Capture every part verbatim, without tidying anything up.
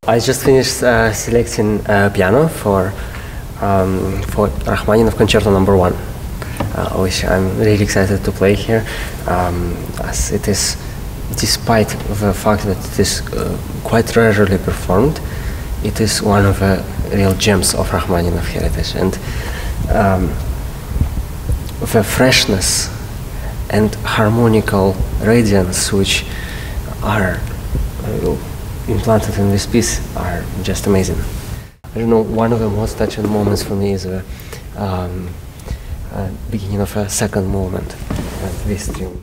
I just finished uh, selecting uh, piano for um, for Rachmaninoff Concerto number one, uh, which I'm really excited to play here, um, as it is, despite the fact that it is uh, quite rarely performed, it is one of the real gems of Rachmaninoff heritage, and um, the freshness and harmonical radiance which are uh, implanted in this piece are just amazing. I don't know, one of the most touching moments for me is the um, uh, beginning of a second movement of this tune.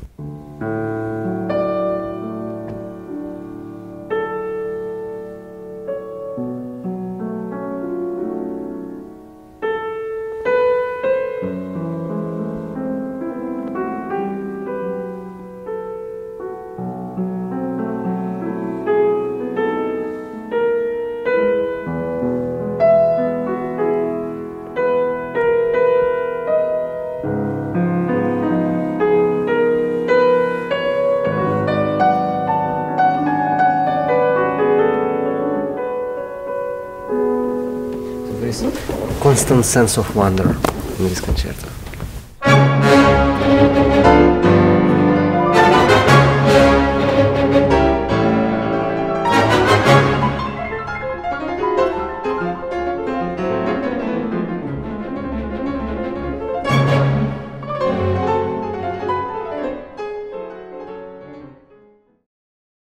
There is a constant sense of wonder in this concerto.